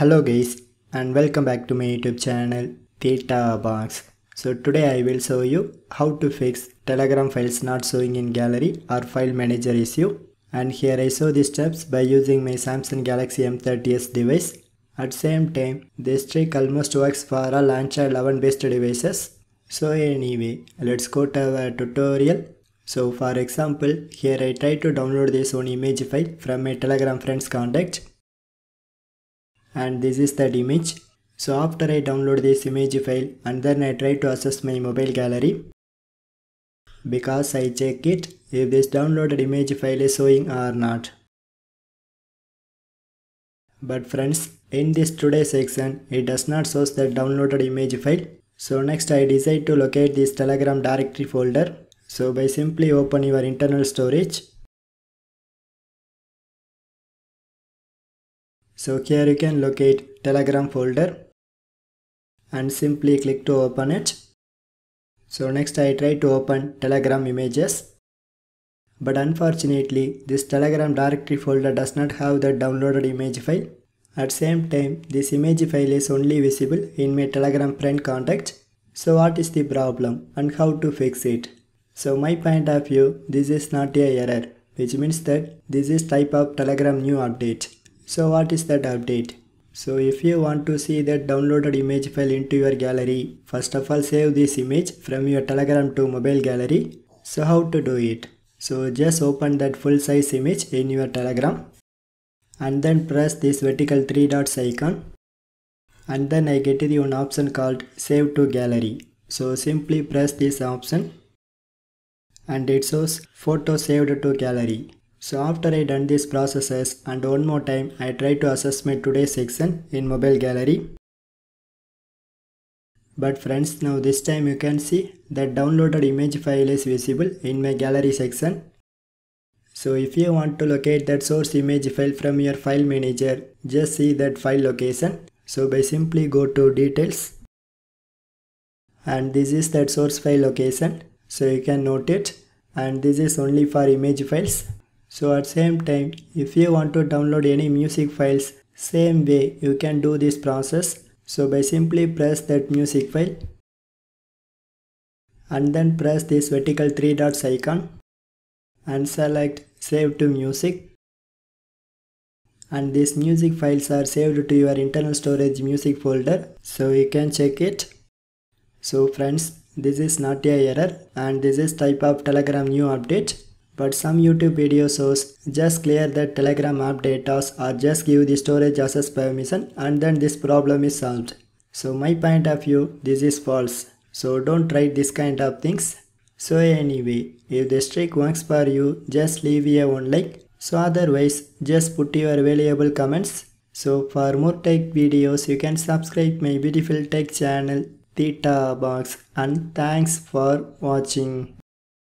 Hello guys and welcome back to my YouTube channel Theta Box. So today I will show you how to fix Telegram files not showing in gallery or file manager issue, and here I show the steps by using my Samsung Galaxy M30s device. At same time this trick almost works for all Android 11 based devices. So anyway, let's go to our tutorial. So for example, here I try to download this one image file from my Telegram friends contact, and this is that image. So after I download this image file and then I try to access my mobile gallery, because I check it if this downloaded image file is showing or not. But friends, in this today section it does not show that downloaded image file. So next I decide to locate this Telegram directory folder. So by simply open your internal storage. So here you can locate Telegram folder and simply click to open it. So next I try to open Telegram images, but unfortunately this Telegram directory folder does not have the downloaded image file. At same time this image file is only visible in my Telegram friend contact. So what is the problem and how to fix it? So my point of view, this is not a error, which means that this is type of Telegram new update. So what is that update? So if you want to see that downloaded image file into your gallery, first of all save this image from your Telegram to mobile gallery. So how to do it? So just open that full size image in your Telegram and then press this vertical three dots icon, and then I get the one option called save to gallery. So simply press this option and it shows photo saved to gallery. So after I done these processes and one more time I try to access my today's section in mobile gallery. But friends, now this time you can see that downloaded image file is visible in my gallery section. So if you want to locate that source image file from your file manager, just see that file location. So by simply go to details, and this is that source file location. So you can note it, and this is only for image files. So at same time, if you want to download any music files, same way you can do this process. So by simply press that music file and then press this vertical three dots icon and select save to music, and these music files are saved to your internal storage music folder. So you can check it. So friends, this is not a error and this is type of Telegram new update. But some YouTube videos shows just clear that Telegram app data or just give the storage access permission and then this problem is solved. So my point of view, this is false. So don't try this kind of things. So anyway, if this trick works for you, just leave a one like. So otherwise, just put your valuable comments. So for more tech videos, you can subscribe my beautiful tech channel Theta Box, and thanks for watching.